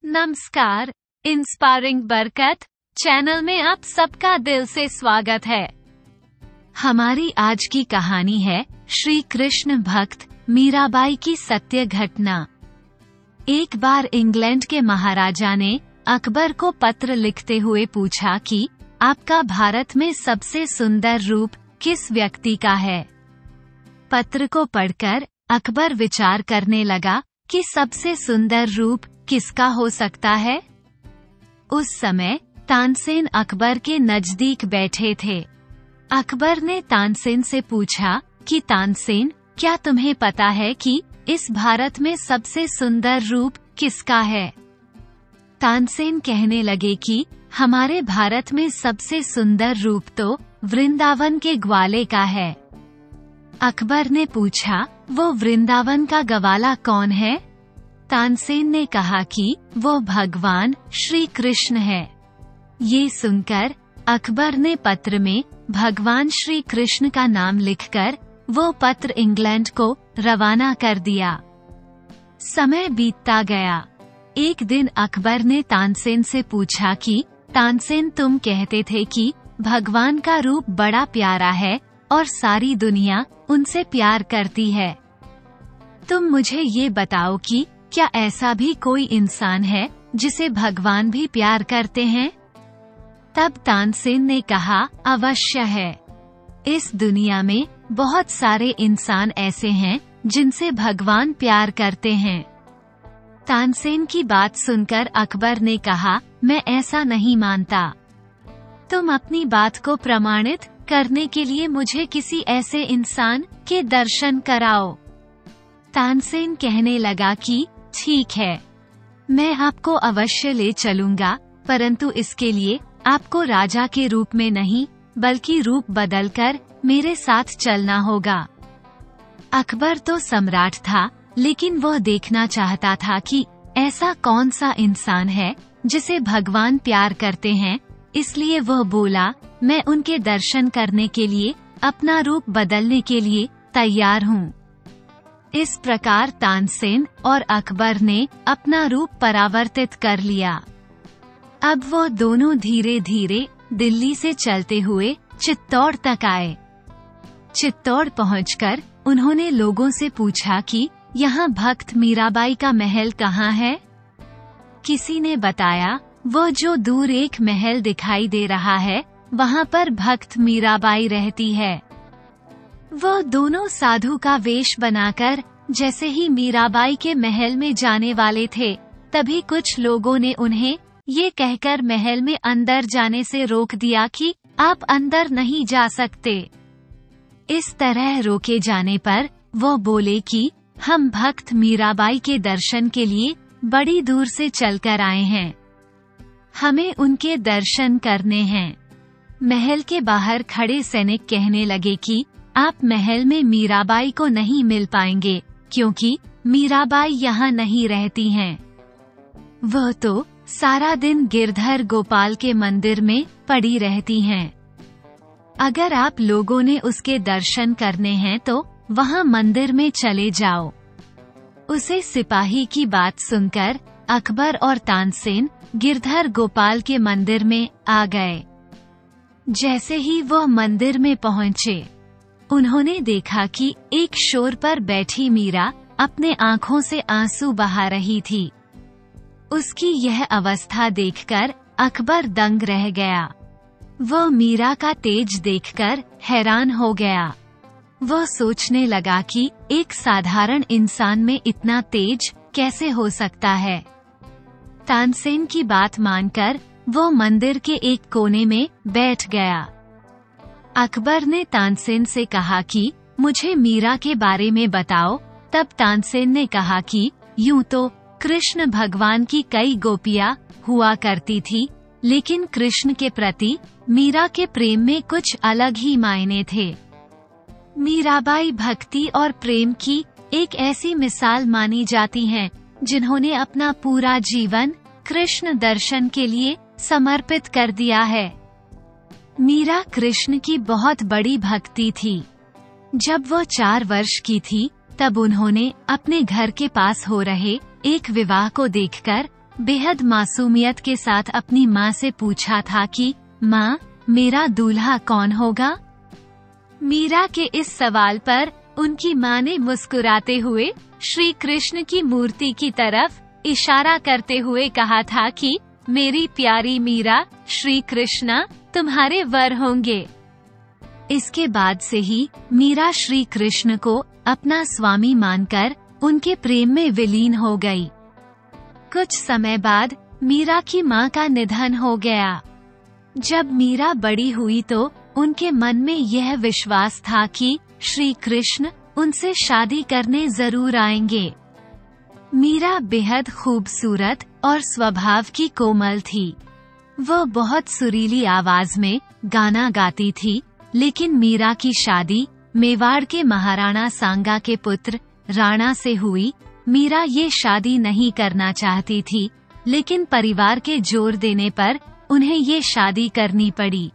नमस्कार, इंस्पायरिंग बरकत चैनल में आप सबका दिल से स्वागत है। हमारी आज की कहानी है श्री कृष्ण भक्त मीराबाई की सत्य घटना। एक बार इंग्लैंड के महाराजा ने अकबर को पत्र लिखते हुए पूछा कि आपका भारत में सबसे सुंदर रूप किस व्यक्ति का है। पत्र को पढ़कर अकबर विचार करने लगा कि सबसे सुंदर रूप किसका हो सकता है। उस समय तानसेन अकबर के नजदीक बैठे थे। अकबर ने तानसेन से पूछा कि तानसेन, क्या तुम्हें पता है कि इस भारत में सबसे सुंदर रूप किसका है। तानसेन कहने लगे कि हमारे भारत में सबसे सुंदर रूप तो वृंदावन के ग्वाले का है। अकबर ने पूछा, वो वृंदावन का ग्वाला कौन है। तानसेन ने कहा कि वो भगवान श्री कृष्ण है। ये सुनकर अकबर ने पत्र में भगवान श्री कृष्ण का नाम लिखकर वो पत्र इंग्लैंड को रवाना कर दिया। समय बीतता गया। एक दिन अकबर ने तानसेन से पूछा कि तानसेन, तुम कहते थे कि भगवान का रूप बड़ा प्यारा है और सारी दुनिया उनसे प्यार करती है। तुम मुझे ये बताओ कि क्या ऐसा भी कोई इंसान है जिसे भगवान भी प्यार करते हैं। तब तानसेन ने कहा, अवश्य है। इस दुनिया में बहुत सारे इंसान ऐसे हैं जिनसे भगवान प्यार करते हैं। तानसेन की बात सुनकर अकबर ने कहा, मैं ऐसा नहीं मानता। तुम अपनी बात को प्रमाणित करने के लिए मुझे किसी ऐसे इंसान के दर्शन कराओ। तानसेन कहने लगा कि ठीक है, मैं आपको अवश्य ले चलूंगा, परंतु इसके लिए आपको राजा के रूप में नहीं बल्कि रूप बदलकर मेरे साथ चलना होगा। अकबर तो सम्राट था, लेकिन वह देखना चाहता था कि ऐसा कौन सा इंसान है जिसे भगवान प्यार करते हैं, इसलिए वह बोला, मैं उनके दर्शन करने के लिए अपना रूप बदलने के लिए तैयार हूँ। इस प्रकार तानसेन और अकबर ने अपना रूप परावर्तित कर लिया। अब वो दोनों धीरे धीरे दिल्ली से चलते हुए चित्तौड़ तक आए। चित्तौड़ पहुंचकर उन्होंने लोगों से पूछा कि यहाँ भक्त मीराबाई का महल कहाँ है। किसी ने बताया, वो जो दूर एक महल दिखाई दे रहा है, वहाँ पर भक्त मीराबाई रहती है। वो दोनों साधु का वेश बनाकर जैसे ही मीराबाई के महल में जाने वाले थे, तभी कुछ लोगों ने उन्हें ये कहकर महल में अंदर जाने से रोक दिया कि आप अंदर नहीं जा सकते। इस तरह रोके जाने पर वो बोले कि हम भक्त मीराबाई के दर्शन के लिए बड़ी दूर से चलकर आए हैं, हमें उनके दर्शन करने हैं। महल के बाहर खड़े सैनिक कहने लगे कि आप महल में मीराबाई को नहीं मिल पाएंगे, क्योंकि मीराबाई यहाँ नहीं रहती हैं। वह तो सारा दिन गिरधर गोपाल के मंदिर में पड़ी रहती हैं। अगर आप लोगों ने उसके दर्शन करने हैं तो वहाँ मंदिर में चले जाओ। उसे सिपाही की बात सुनकर अकबर और तानसेन गिरधर गोपाल के मंदिर में आ गए। जैसे ही वह मंदिर में पहुँचे, उन्होंने देखा कि एक शोर पर बैठी मीरा अपने आँखों से आंसू बहा रही थी। उसकी यह अवस्था देखकर अकबर दंग रह गया। वह मीरा का तेज देखकर हैरान हो गया। वह सोचने लगा कि एक साधारण इंसान में इतना तेज कैसे हो सकता है। तानसेन की बात मानकर वो मंदिर के एक कोने में बैठ गया। अकबर ने तानसेन से कहा कि मुझे मीरा के बारे में बताओ। तब तानसेन ने कहा कि यूं तो कृष्ण भगवान की कई गोपियां हुआ करती थी, लेकिन कृष्ण के प्रति मीरा के प्रेम में कुछ अलग ही मायने थे। मीराबाई भक्ति और प्रेम की एक ऐसी मिसाल मानी जाती हैं, जिन्होंने अपना पूरा जीवन कृष्ण दर्शन के लिए समर्पित कर दिया है। मीरा कृष्ण की बहुत बड़ी भक्ति थी। जब वो 4 वर्ष की थी, तब उन्होंने अपने घर के पास हो रहे एक विवाह को देखकर बेहद मासूमियत के साथ अपनी माँ से पूछा था कि माँ, मेरा दूल्हा कौन होगा? मीरा के इस सवाल पर उनकी माँ ने मुस्कुराते हुए श्री कृष्ण की मूर्ति की तरफ इशारा करते हुए कहा था कि मेरी प्यारी मीरा, श्री कृष्णा तुम्हारे वर होंगे। इसके बाद से ही मीरा श्री कृष्ण को अपना स्वामी मानकर उनके प्रेम में विलीन हो गई। कुछ समय बाद मीरा की माँ का निधन हो गया। जब मीरा बड़ी हुई तो उनके मन में यह विश्वास था कि श्री कृष्ण उनसे शादी करने जरूर आएंगे। मीरा बेहद खूबसूरत और स्वभाव की कोमल थी। वह बहुत सुरीली आवाज में गाना गाती थी, लेकिन मीरा की शादी मेवाड़ के महाराणा सांगा के पुत्र राणा से हुई। मीरा ये शादी नहीं करना चाहती थी, लेकिन परिवार के जोर देने पर उन्हें ये शादी करनी पड़ी।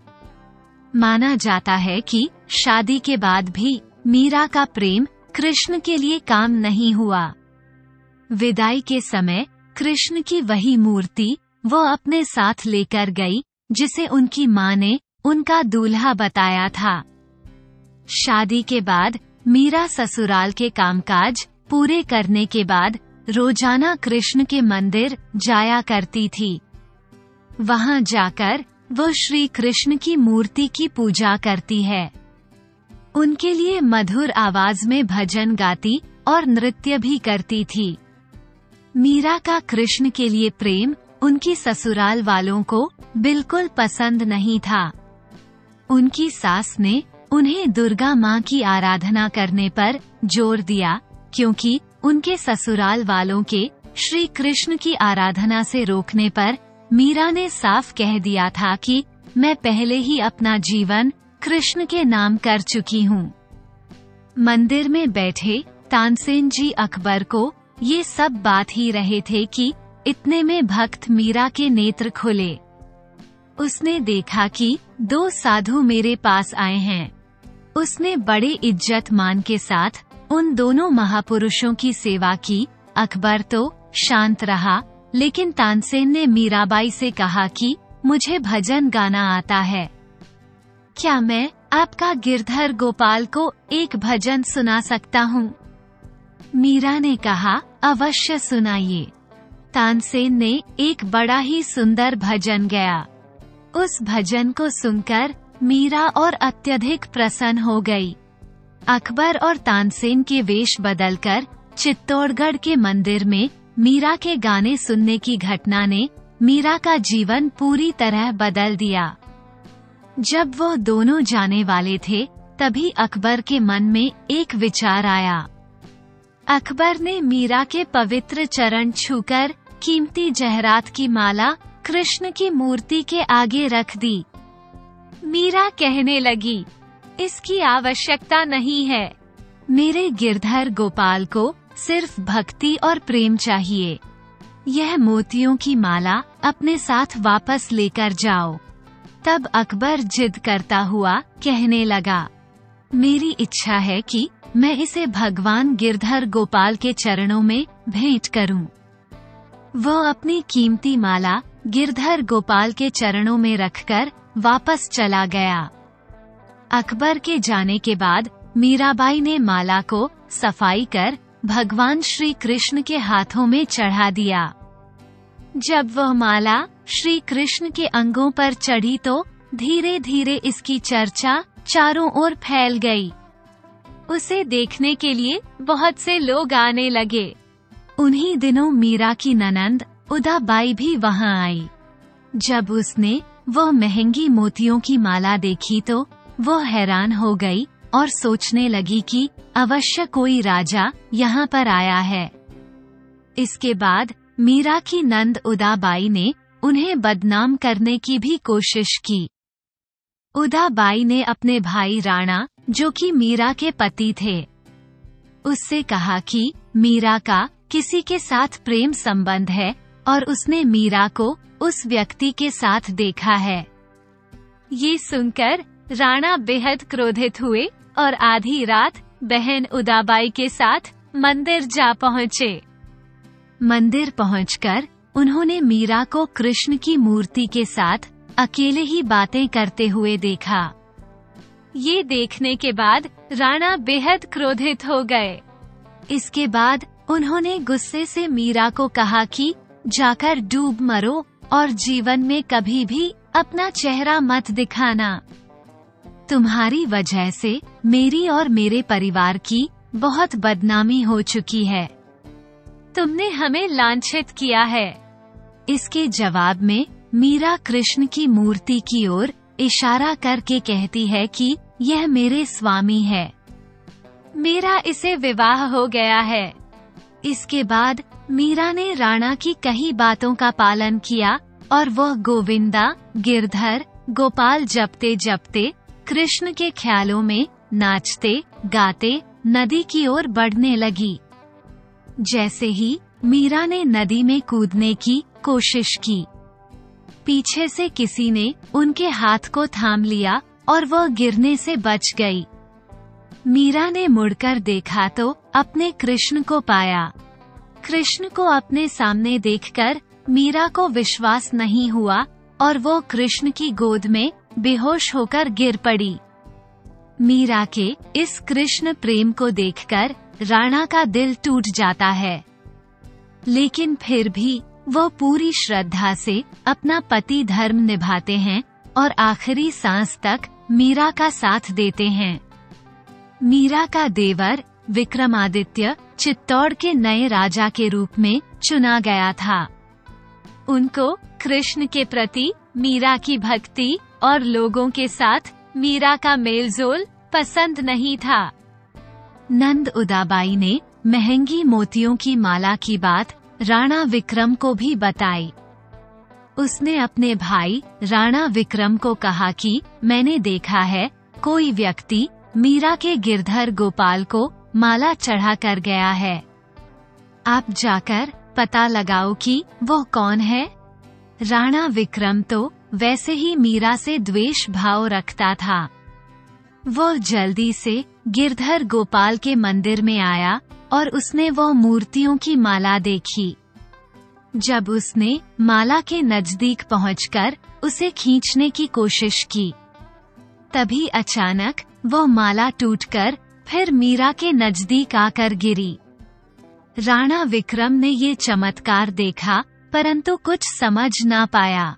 माना जाता है कि शादी के बाद भी मीरा का प्रेम कृष्ण के लिए काम नहीं हुआ। विदाई के समय कृष्ण की वही मूर्ति वो अपने साथ लेकर गई जिसे उनकी माँ ने उनका दूल्हा बताया था। शादी के बाद मीरा ससुराल के कामकाज पूरे करने के बाद रोजाना कृष्ण के मंदिर जाया करती थी। वहां जाकर वो श्री कृष्ण की मूर्ति की पूजा करती है। उनके लिए मधुर आवाज में भजन गाती और नृत्य भी करती थी। मीरा का कृष्ण के लिए प्रेम उनकी ससुराल वालों को बिल्कुल पसंद नहीं था। उनकी सास ने उन्हें दुर्गा माँ की आराधना करने पर जोर दिया, क्योंकि उनके ससुराल वालों के श्री कृष्ण की आराधना से रोकने पर मीरा ने साफ कह दिया था कि मैं पहले ही अपना जीवन कृष्ण के नाम कर चुकी हूँ। मंदिर में बैठे तानसेन जी अकबर को ये सब बात ही रहे थे कि इतने में भक्त मीरा के नेत्र खुले। उसने देखा कि 2 साधु मेरे पास आए हैं। उसने बड़े इज्जत मान के साथ उन दोनों महापुरुषों की सेवा की। अकबर तो शांत रहा, लेकिन तानसेन ने मीराबाई से कहा कि मुझे भजन गाना आता है। क्या मैं आपका गिरधर गोपाल को एक भजन सुना सकता हूँ? मीरा ने कहा, अवश्य सुनाइए। तानसेन ने एक बड़ा ही सुंदर भजन गाया। उस भजन को सुनकर मीरा और अत्यधिक प्रसन्न हो गई। अकबर और तानसेन के वेश बदलकर चित्तौड़गढ़ के मंदिर में मीरा के गाने सुनने की घटना ने मीरा का जीवन पूरी तरह बदल दिया। जब वो दोनों जाने वाले थे, तभी अकबर के मन में एक विचार आया। अकबर ने मीरा के पवित्र चरण छूकर कीमती जहरात की माला कृष्ण की मूर्ति के आगे रख दी। मीरा कहने लगी, इसकी आवश्यकता नहीं है। मेरे गिरधर गोपाल को सिर्फ भक्ति और प्रेम चाहिए। यह मोतियों की माला अपने साथ वापस लेकर जाओ। तब अकबर जिद करता हुआ कहने लगा, मेरी इच्छा है कि मैं इसे भगवान गिरधर गोपाल के चरणों में भेंट करूं। वो अपनी कीमती माला गिरधर गोपाल के चरणों में रखकर वापस चला गया। अकबर के जाने के बाद मीराबाई ने माला को सफाई कर भगवान श्री कृष्ण के हाथों में चढ़ा दिया। जब वह माला श्री कृष्ण के अंगों पर चढ़ी तो धीरे धीरे इसकी चर्चा चारों ओर फैल गई। उसे देखने के लिए बहुत से लोग आने लगे। उन्हीं दिनों मीरा की ननंद उदाबाई भी वहां आई। जब उसने वह महंगी मोतियों की माला देखी तो वो हैरान हो गई और सोचने लगी कि अवश्य कोई राजा यहाँ पर आया है। इसके बाद मीरा की नंद उदाबाई ने उन्हें बदनाम करने की भी कोशिश की। उदाबाई ने अपने भाई राणा, जो कि मीरा के पति थे, उससे कहा कि मीरा का किसी के साथ प्रेम संबंध है और उसने मीरा को उस व्यक्ति के साथ देखा है। ये सुनकर राणा बेहद क्रोधित हुए और आधी रात बहन उदाबाई के साथ मंदिर जा पहुँचे। मंदिर पहुंचकर उन्होंने मीरा को कृष्ण की मूर्ति के साथ अकेले ही बातें करते हुए देखा। ये देखने के बाद राणा बेहद क्रोधित हो गए। इसके बाद उन्होंने गुस्से से मीरा को कहा कि जाकर डूब मरो और जीवन में कभी भी अपना चेहरा मत दिखाना। तुम्हारी वजह से मेरी और मेरे परिवार की बहुत बदनामी हो चुकी है। तुमने हमें लांछित किया है। इसके जवाब में मीरा कृष्ण की मूर्ति की ओर इशारा करके कहती है कि यह मेरे स्वामी है, मेरा इसे विवाह हो गया है। इसके बाद मीरा ने राणा की कई बातों का पालन किया और वह गोविंदा, गिरधर, गोपाल जपते जपते कृष्ण के ख्यालों में नाचते गाते नदी की ओर बढ़ने लगी। जैसे ही मीरा ने नदी में कूदने की कोशिश की, पीछे से किसी ने उनके हाथ को थाम लिया और वह गिरने से बच गई। मीरा ने मुड़कर देखा तो अपने कृष्ण को पाया। कृष्ण को अपने सामने देखकर मीरा को विश्वास नहीं हुआ और वो कृष्ण की गोद में बेहोश होकर गिर पड़ी। मीरा के इस कृष्ण प्रेम को देखकर राणा का दिल टूट जाता है, लेकिन फिर भी वो पूरी श्रद्धा से अपना पति धर्म निभाते हैं और आखिरी सांस तक मीरा का साथ देते हैं। मीरा का देवर विक्रमादित्य चित्तौड़ के नए राजा के रूप में चुना गया था। उनको कृष्ण के प्रति मीरा की भक्ति और लोगों के साथ मीरा का मेलजोल पसंद नहीं था। नंद उदाबाई ने महंगी मोतियों की माला की बात राणा विक्रम को भी बताई। उसने अपने भाई राणा विक्रम को कहा कि मैंने देखा है कोई व्यक्ति मीरा के गिरधर गोपाल को माला चढ़ा कर गया है। आप जाकर पता लगाओ कि वो कौन है। राणा विक्रम तो वैसे ही मीरा से द्वेष भाव रखता था। वो जल्दी से गिरधर गोपाल के मंदिर में आया और उसने वो मूर्तियों की माला देखी। जब उसने माला के नजदीक पहुंचकर उसे खींचने की कोशिश की, तभी अचानक वो माला टूटकर फिर मीरा के नजदीक आकर गिरी। राणा विक्रम ने ये चमत्कार देखा परंतु कुछ समझ ना पाया।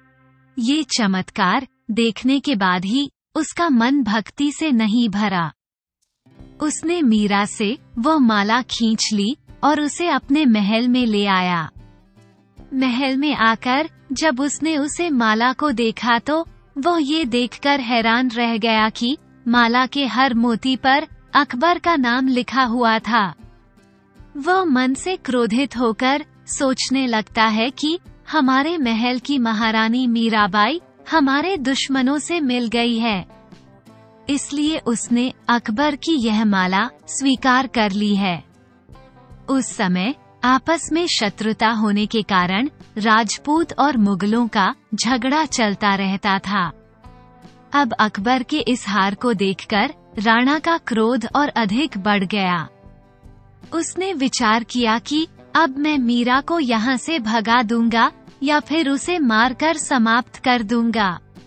ये चमत्कार देखने के बाद ही उसका मन भक्ति से नहीं भरा। उसने मीरा से वो माला खींच ली और उसे अपने महल में ले आया। महल में आकर जब उसने उसे माला को देखा तो वो ये देखकर हैरान रह गया कि माला के हर मोती पर अकबर का नाम लिखा हुआ था। वो मन से क्रोधित होकर सोचने लगता है कि हमारे महल की महारानी मीराबाई हमारे दुश्मनों से मिल गई है, इसलिए उसने अकबर की यह माला स्वीकार कर ली है। उस समय आपस में शत्रुता होने के कारण राजपूत और मुगलों का झगड़ा चलता रहता था। अब अकबर के इस हार को देखकर राणा का क्रोध और अधिक बढ़ गया। उसने विचार किया कि अब मैं मीरा को यहाँ से भगा दूंगा या फिर उसे मारकर समाप्त कर दूंगा।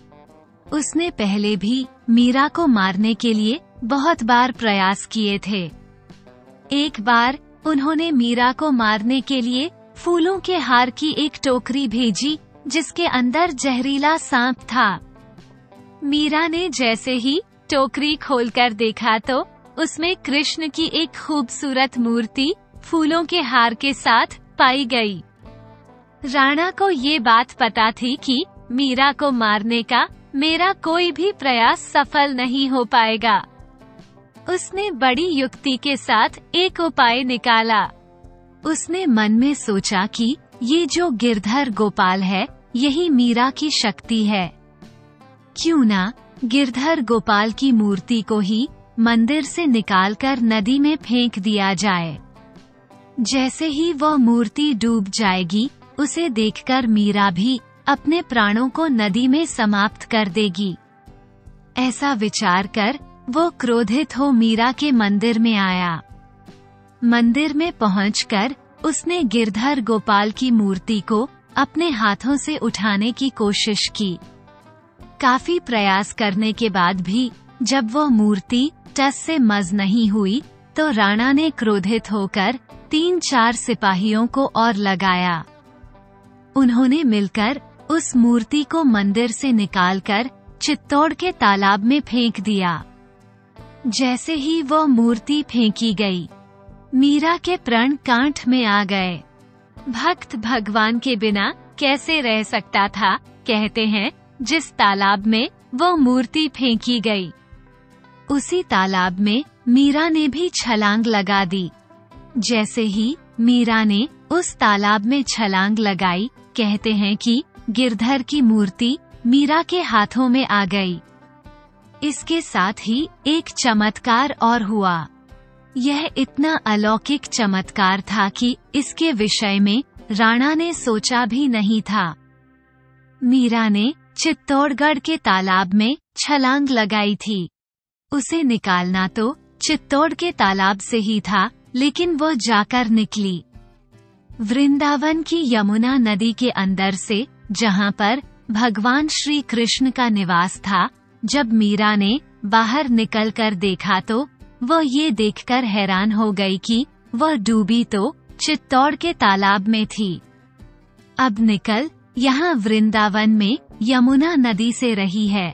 उसने पहले भी मीरा को मारने के लिए बहुत बार प्रयास किए थे। एक बार उन्होंने मीरा को मारने के लिए फूलों के हार की एक टोकरी भेजी जिसके अंदर जहरीला सांप था। मीरा ने जैसे ही टोकरी खोलकर देखा तो उसमें कृष्ण की एक खूबसूरत मूर्ति फूलों के हार के साथ पाई गई। राणा को ये बात पता थी कि मीरा को मारने का मेरा कोई भी प्रयास सफल नहीं हो पाएगा। उसने बड़ी युक्ति के साथ एक उपाय निकाला। उसने मन में सोचा कि ये जो गिरधर गोपाल है यही मीरा की शक्ति है। क्यों ना गिरधर गोपाल की मूर्ति को ही मंदिर से निकालकर नदी में फेंक दिया जाए। जैसे ही वह मूर्ति डूब जाएगी उसे देखकर मीरा भी अपने प्राणों को नदी में समाप्त कर देगी। ऐसा विचार कर वो क्रोधित हो मीरा के मंदिर में आया। मंदिर में पहुंचकर उसने गिरधर गोपाल की मूर्ति को अपने हाथों से उठाने की कोशिश की। काफी प्रयास करने के बाद भी जब वह मूर्ति टस से मस नहीं हुई तो राणा ने क्रोधित होकर 3-4 सिपाहियों को और लगाया। उन्होंने मिलकर उस मूर्ति को मंदिर से निकालकर चित्तौड़ के तालाब में फेंक दिया। जैसे ही वह मूर्ति फेंकी गई, मीरा के प्राण कांठ में आ गए। भक्त भगवान के बिना कैसे रह सकता था, कहते हैं जिस तालाब में वो मूर्ति फेंकी गई, उसी तालाब में मीरा ने भी छलांग लगा दी। जैसे ही मीरा ने उस तालाब में छलांग लगाई, कहते हैं कि गिरधर की मूर्ति मीरा के हाथों में आ गई। इसके साथ ही एक चमत्कार और हुआ। यह इतना अलौकिक चमत्कार था कि इसके विषय में राणा ने सोचा भी नहीं था। मीरा ने चित्तौड़गढ़ के तालाब में छलांग लगाई थी। उसे निकालना तो चित्तौड़ के तालाब से ही था, लेकिन वो जाकर निकली वृंदावन की यमुना नदी के अंदर से, जहाँ पर भगवान श्री कृष्ण का निवास था। जब मीरा ने बाहर निकलकर देखा तो वह ये देखकर हैरान हो गई कि वह डूबी तो चित्तौड़ के तालाब में थी। अब निकल यहाँ वृंदावन में यमुना नदी से रही है।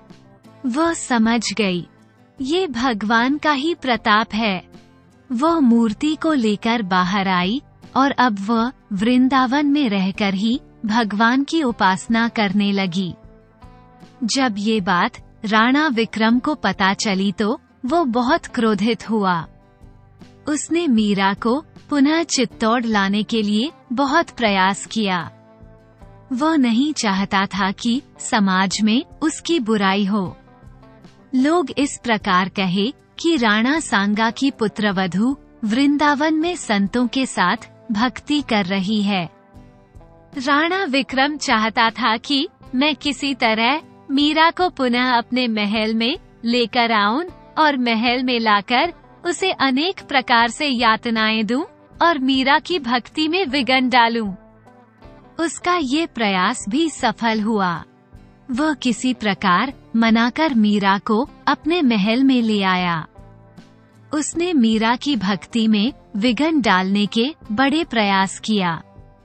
वह समझ गई ये भगवान का ही प्रताप है। वह मूर्ति को लेकर बाहर आई और अब वह वृंदावन में रहकर ही भगवान की उपासना करने लगी। जब ये बात राणा विक्रम को पता चली तो वो बहुत क्रोधित हुआ। उसने मीरा को पुनः चित्तौड़ लाने के लिए बहुत प्रयास किया। वह नहीं चाहता था कि समाज में उसकी बुराई हो। लोग इस प्रकार कहे कि राणा सांगा की पुत्रवधू वृंदावन में संतों के साथ भक्ति कर रही है। राणा विक्रम चाहता था कि मैं किसी तरह मीरा को पुनः अपने महल में लेकर आऊं और महल में लाकर उसे अनेक प्रकार से यातनाएं दूं और मीरा की भक्ति में विघ्न डालूं। उसका ये प्रयास भी सफल हुआ। वह किसी प्रकार मनाकर मीरा को अपने महल में ले आया। उसने मीरा की भक्ति में विघ्न डालने के बड़े प्रयास किया।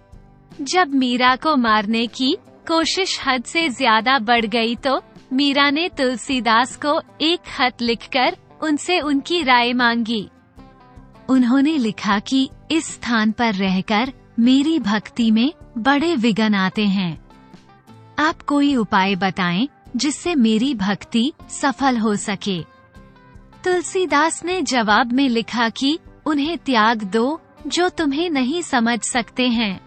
जब मीरा को मारने की कोशिश हद से ज्यादा बढ़ गई तो मीरा ने तुलसीदास को एक खत लिखकर उनसे उनकी राय मांगी। उन्होंने लिखा कि इस स्थान पर रहकर मेरी भक्ति में बड़े विघ्न आते हैं। आप कोई उपाय बताएं जिससे मेरी भक्ति सफल हो सके। तुलसीदास ने जवाब में लिखा कि उन्हें त्याग दो जो तुम्हें नहीं समझ सकते हैं।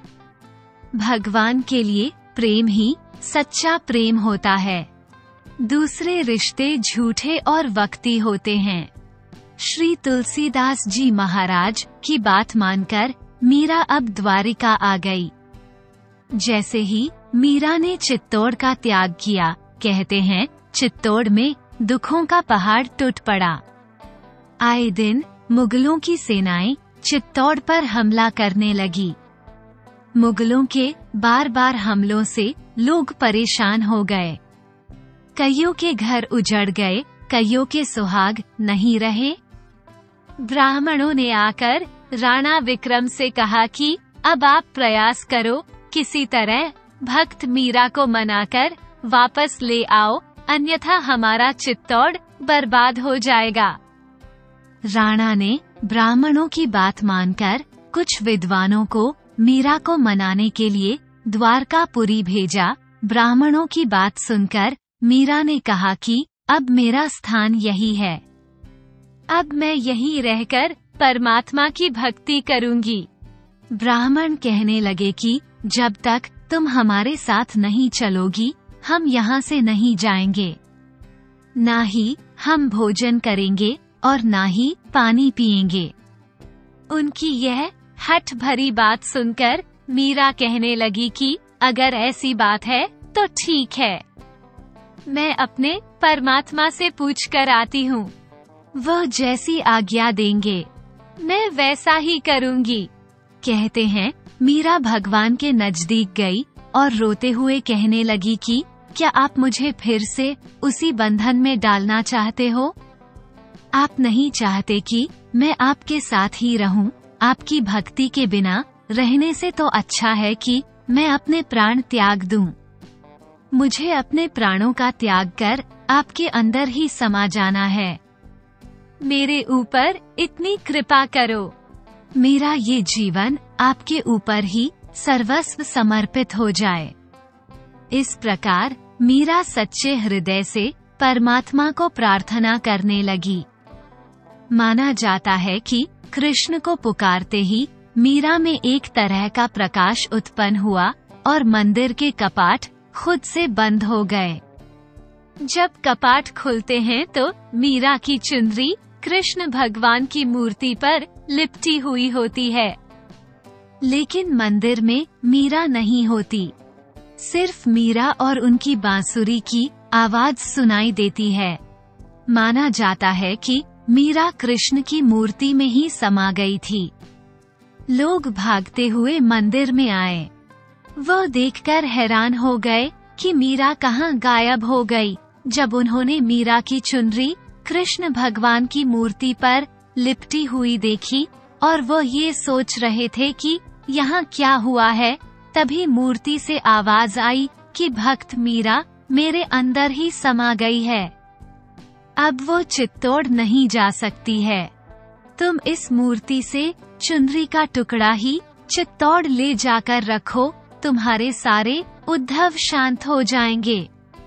भगवान के लिए प्रेम ही सच्चा प्रेम होता है। दूसरे रिश्ते झूठे और वक्ती होते हैं। श्री तुलसीदास जी महाराज की बात मानकर मीरा अब द्वारिका आ गई। जैसे ही मीरा ने चित्तौड़ का त्याग किया, कहते हैं चित्तौड़ में दुखों का पहाड़ टूट पड़ा। आए दिन मुगलों की सेनाएं चित्तौड़ पर हमला करने लगी। मुगलों के बार बार हमलों से लोग परेशान हो गए। कईयों के घर उजड़ गए, कईयों के सुहाग नहीं रहे। ब्राह्मणों ने आकर राणा विक्रम से कहा कि अब आप प्रयास करो, किसी तरह भक्त मीरा को मनाकर वापस ले आओ, अन्यथा हमारा चित्तौड़ बर्बाद हो जाएगा। राणा ने ब्राह्मणों की बात मानकर कुछ विद्वानों को मीरा को मनाने के लिए द्वारकापुरी भेजा। ब्राह्मणों की बात सुनकर मीरा ने कहा कि अब मेरा स्थान यही है। अब मैं यहीं रहकर परमात्मा की भक्ति करूंगी। ब्राह्मण कहने लगे कि जब तक तुम हमारे साथ नहीं चलोगी, हम यहाँ से नहीं जाएंगे। ना ही हम भोजन करेंगे और ना ही पानी पिएंगे। उनकी यह हठ भरी बात सुनकर मीरा कहने लगी कि अगर ऐसी बात है तो ठीक है, मैं अपने परमात्मा से पूछ कर आती हूँ। वह जैसी आज्ञा देंगे मैं वैसा ही करूँगी। कहते हैं, मीरा भगवान के नजदीक गई और रोते हुए कहने लगी कि क्या आप मुझे फिर से उसी बंधन में डालना चाहते हो? आप नहीं चाहते कि मैं आपके साथ ही रहूं? आपकी भक्ति के बिना रहने से तो अच्छा है कि मैं अपने प्राण त्याग दूं। मुझे अपने प्राणों का त्याग कर आपके अंदर ही समा जाना है। मेरे ऊपर इतनी कृपा करो। मेरा ये जीवन आपके ऊपर ही सर्वस्व समर्पित हो जाए। इस प्रकार मीरा सच्चे हृदय से परमात्मा को प्रार्थना करने लगी। माना जाता है कि कृष्ण को पुकारते ही मीरा में एक तरह का प्रकाश उत्पन्न हुआ और मंदिर के कपाट खुद से बंद हो गए। जब कपाट खुलते हैं तो मीरा की चुनरी कृष्ण भगवान की मूर्ति पर लिपटी हुई होती है, लेकिन मंदिर में मीरा नहीं होती। सिर्फ मीरा और उनकी बांसुरी की आवाज सुनाई देती है। माना जाता है कि मीरा कृष्ण की मूर्ति में ही समा गई थी। लोग भागते हुए मंदिर में आए। वो देखकर हैरान हो गए कि मीरा कहाँ गायब हो गई। जब उन्होंने मीरा की चुनरी कृष्ण भगवान की मूर्ति पर लिपटी हुई देखी और वो ये सोच रहे थे कि यहाँ क्या हुआ है, तभी मूर्ति से आवाज आई कि भक्त मीरा मेरे अंदर ही समा गई है। अब वो चित्तौड़ नहीं जा सकती है। तुम इस मूर्ति से चुनरी का टुकड़ा ही चित्तौड़ ले जाकर रखो, तुम्हारे सारे उद्धव शांत हो जाएंगे।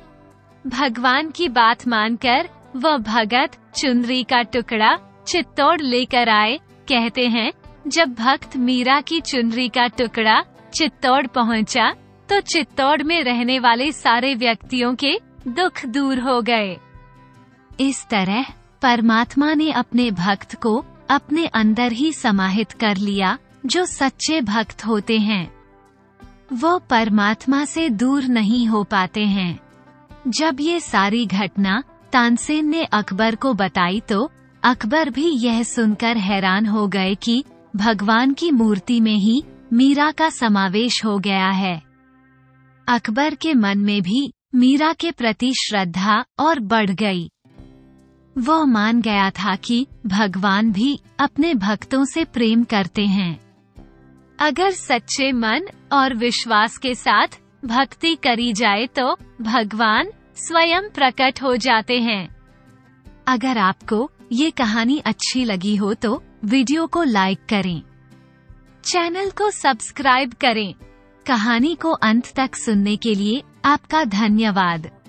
भगवान की बात मानकर वह भगत चुनरी का टुकड़ा चित्तौड़ लेकर आए। कहते हैं, जब भक्त मीरा की चुनरी का टुकड़ा चित्तौड़ पहुंचा, तो चित्तौड़ में रहने वाले सारे व्यक्तियों के दुख दूर हो गए। इस तरह परमात्मा ने अपने भक्त को अपने अंदर ही समाहित कर लिया। जो सच्चे भक्त होते हैं वो परमात्मा से दूर नहीं हो पाते हैं। जब ये सारी घटना तानसेन ने अकबर को बताई तो अकबर भी यह सुनकर हैरान हो गए कि भगवान की मूर्ति में ही मीरा का समावेश हो गया है। अकबर के मन में भी मीरा के प्रति श्रद्धा और बढ़ गई। वो मान गया था कि भगवान भी अपने भक्तों से प्रेम करते हैं। अगर सच्चे मन और विश्वास के साथ भक्ति करी जाए तो भगवान स्वयं प्रकट हो जाते हैं। अगर आपको ये कहानी अच्छी लगी हो तो वीडियो को लाइक करें, चैनल को सब्सक्राइब करें। कहानी को अंत तक सुनने के लिए आपका धन्यवाद।